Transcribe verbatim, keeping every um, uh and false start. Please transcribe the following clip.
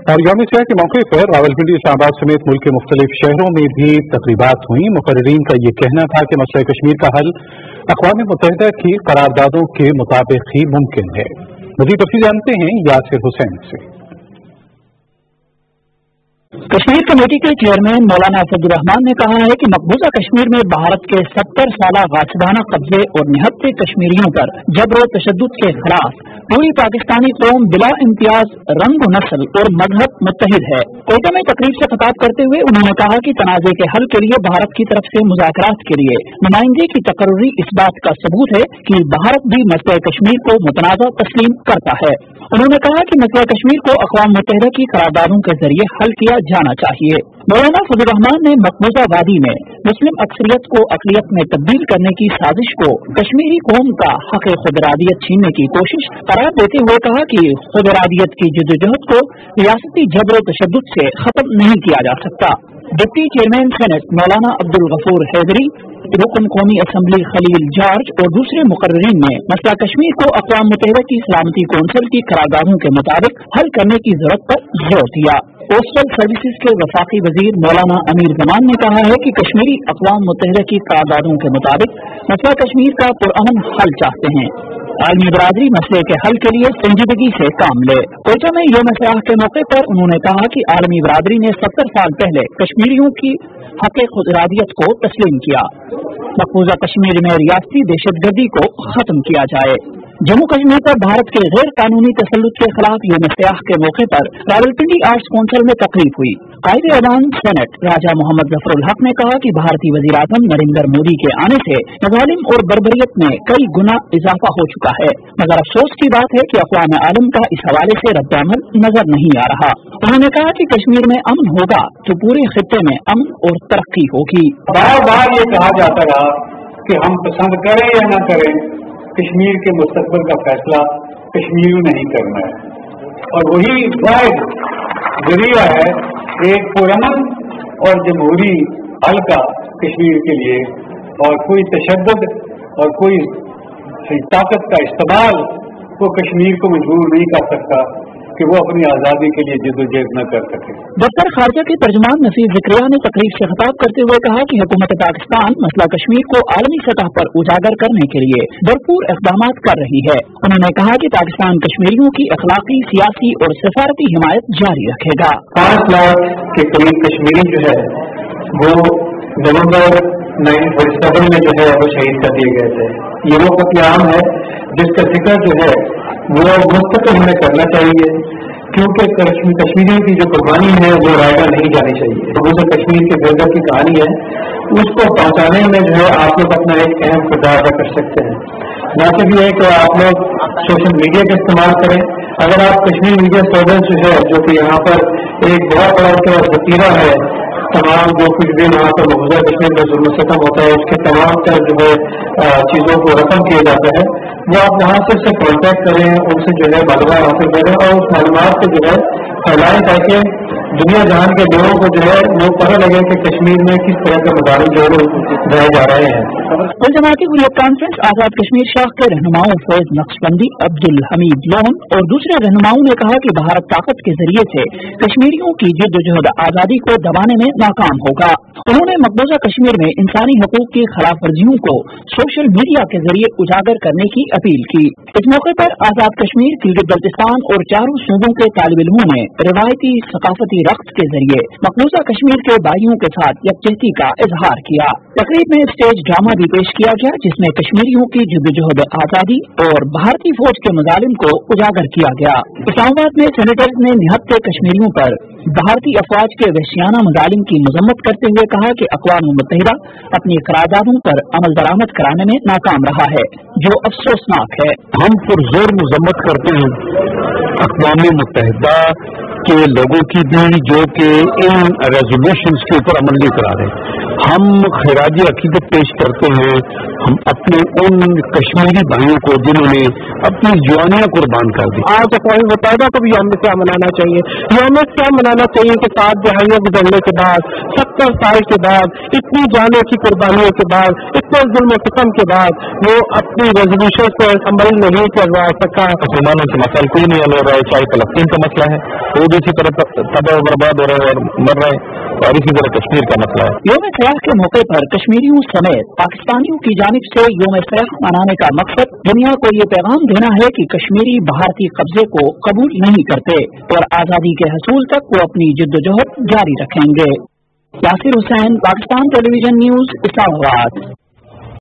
اور यौम सियाह के मौके पर रावलपिंडी, इस्लामाबाद समेत मुल्क के मुख्तलिफ शहरों में भी तकरीबात हुई। मुकर्रिरीन का ये कहना था कि मसला कश्मीर का हल अक़वाम मुत्तहिदा की करारदादों के मुताबिक ही मुमकिन है। मज़ीद तफसील जानते हैं यासिर हुसैन से। कश्मीर कमेटी के चेयरमैन मौलाना फजल रहमान ने कहा है कि मकबूजा कश्मीर में भारत के सत्तर साल गासिदाना कब्जे और निहत्ते कश्मीरियों पर जबर व तशद्दुद के खिलाफ पूरी पाकिस्तानी कौम बिला इम्तियाज रंग नस्ल और मजहब मुत्तहिद है। कोयटा में तकरीब से खिताब करते हुए उन्होंने कहा कि तनाज़े के हल के लिए भारत की तरफ से मुज़ाकरात के लिए नुमाइंदगी की तकर्री इस बात का सबूत है कि भारत भी मसला कश्मीर को मुतनाज़ा तस्लीम करता है। उन्होंने कहा कि मसला कश्मीर को अक़वाम मुत्तहिदा की करारदादों के जरिए हल किया जाना चाहिए। मौलाना फजल रहमान ने मकबूजा वादी में मुस्लिम अक्सरियत को अक़लियत में तब्दील करने की साजिश को कश्मीरी कौम का हक़ खुदरादियत छीनने की कोशिश करार देते हुए कहा कि खुदरादियत की जद्दोजहद को रियासती जबर तशद्दुद से खत्म नहीं किया जा सकता। डिप्टी चेयरमैन सेनेट मौलाना अब्दुल गफूर हैदरी, रुकन कौमी असम्बली खलील जॉर्ज और दूसरे मुकर्रिरीन ने मसला कश्मीर को अक़वाम मुत्तहिदा की सलामती कौंसिल की करारदादों के मुताबिक हल करने की जरूरत पर जोर दिया। पोस्टल सर्विसेज के वफाकी वजीर मौलाना अमीर जमान ने कहा है कि कश्मीरी अक़वाम मुत्तहिदा की करारदादों के मुताबिक मसला कश्मीर का पुरअमन हल चाहते हैं। आलमी बरादरी मसले के हल के लिए संजीदगी से काम ले। कोयटा में यौम सियाह के मौके पर उन्होंने कहा कि आलमी बरादरी ने सत्तर साल पहले कश्मीरियों की हक़ खुदरादियत को तस्लीम किया। मकबूजा कश्मीर में रियासती दहशतगर्दी को खत्म किया जाए। जम्मू कश्मीर पर भारत के गैर कानूनी तसल्लुत के खिलाफ यौम सियाह के मौके पर रावलपिंडी आर्ट्स कौंसिल में तकरीब हुई। कायदे अवान सेनेट राजा मोहम्मद जफरुल हक ने कहा कि भारतीय वज़ीर आज़म नरेंद्र मोदी के आने से ज़ालिम और बर्बरियत में कई गुना इजाफा हो चुका है, मगर अफसोस की बात है कि अक़वाम आलम का इस हवाले से रद्दअमल नजर नहीं आ रहा। उन्होंने कहा कि कश्मीर में अमन होगा तो पूरे खित्ते में अमन और तरक्की होगी। बार बार ये कहा जाता रहा कि हम पसंद करें या न करें, कश्मीर के मुस्तकबिल का फैसला कश्मीरियों ने ही करना है और वही वाहिद जरिया है एक पुरअमन और जमहूरी हल का कश्मीर के लिए। और कोई तशद्दुद और कोई ताकत का इस्तेमाल वो कश्मीर को मजबूर नहीं कर सकता कि वो अपनी आज़ादी के लिए जद्दोजहद न कर सके। दफ्तर खारजा के तर्जुमान नसीर ज़िक्रिया ने तकरीब से खिताब करते हुए कहा कि हुकूमत पाकिस्तान मसला कश्मीर को आलमी सतह पर उजागर करने के लिए भरपूर इक़दाम कर रही है। उन्होंने कहा कि पाकिस्तान कश्मीरियों की अखलाकी, सियासी और सफारती हिमायत जारी रखेगा। पाँच लाख के करीब कश्मीरी जो है वो नवम्बर नाइनटीन फोर्टी सेवन में जो है वो शहीद कर दिए गए थे। ये वो कत्लेआम है जिसका जिक्र जो है वो मुस्तकिल हमें करना चाहिए, क्योंकि कश्मीरियों की जो कुर्बानी है वो रायगा नहीं जानी चाहिए। वो जो कश्मीर के गर्दर की कहानी है उसको पहुंचाने में जो है आप लोग अपना एक अहम किरदार अदा कर सकते हैं। न सिर्फ ये कि आप लोग सोशल मीडिया का इस्तेमाल करें, अगर आप कश्मीर मीडिया सर्वेंस जो है जो कि यहाँ पर एक बहुत बड़ा उनका जखीरा है, तमाम जो कुछ भी वहाँ पर मकबूजा कश्मीर में जुल्म सितम होता है उसके तमाम तरह जो है चीज़ों को रकम किया जाता है, वो आप वहाँ से उससे कॉन्टैक्ट करें, उनसे जो है मालूमात हासिल करें और उस मालूमात को जो है फैलाएं ताकि दुनिया जहान के लोगों को जो है वो पता लगे कि कश्मीर में किस तरह के मदारी जो है बनाए जा रहे हैं। कुल जमाती हुर्रियत कॉन्फ्रेंस आजाद कश्मीर शाख के रहनुमाओं फैज नक्शबंदी, अब्दुल हमीद लोन और दूसरे रहनुमाओं ने कहा कि भारत ताकत के जरिए से कश्मीरियों की जद्दोजहद आजादी को दबाने में नाकाम होगा। उन्होंने मकबूजा कश्मीर में इंसानी हकूक की खिलाफ वर्जियों को सोशल मीडिया के जरिए उजागर करने की अपील की। इस मौके पर आजाद कश्मीर, गिलगित बल्तिस्तान और चारों सूबों के तालिब इल्मों ने रिवायती सकाफती रक्स के जरिए मकबूजा कश्मीर के भाइयों के साथ यकजहती का इजहार किया। तकरीब में स्टेज ड्रामा भी पेश किया गया जिसमें कश्मीरियों की जद्दोजहद आजादी और भारतीय फौज के मुजालिम को उजागर किया गया। इस्लामाबाद में सेनेटर्स ने निहत्ते कश्मीरियों पर भारतीय अफवाज के वहशियाना मुजालिम की मजम्मत करते हुए कहा कि अक़वाम मुत्तहिदा अपनी करारदादों पर अमल दरामद कराने में नाकाम रहा है, जो अफसोसनाक है। हम पुरजोर मजम्मत करते हैं अक़वाम मुत्तहिदा के लोगों की भी जो कि इन रेजोल्यूशंस के ऊपर अमल नहीं करा रहे। ہم خراج عقیدت پیش کرتے ہیں ہم اپنے ان کشمیری بھائیوں کو جنہوں نے اپنی جوانیاں قربان کر دی. آج اقوام متحدہ کو بھی یوم سیاہ منانا چاہیے. یوم سیاہ منانا چاہیے کہ سات دہائیاں گزرنے کے بعد، ستر سال کے بعد، اتنی جانوں کی قربانیوں کے بعد، اتنے ظلم و ستم کے بعد وہ اپنی ریزولوشن پر عمل نہیں کروا سکا. مسلمانوں کے مسائل کوئی نہیں حل ہو رہا ہے، چاہے فلسطین کا مسئلہ ہے وہ بھی اسی طرح تباہ و برباد ہو رہے ہیں اور مر رہے ہیں، اور اسی طرح کشمیر کا مسئلہ ہے. یوم سیاح کے موقع پر کشمیریوں سمیت پاکستانیوں کی جانب سے یوم سیاح منانے کا مقصد دنیا کو یہ پیغام دینا ہے کہ کشمیری بھارتی قبضے کو قبول نہیں کرتے اور آزادی کے حصول تک وہ اپنی جدوجہد جاری رکھیں گے. Yasir Hussain, Pakistan television news, اسلام آباد.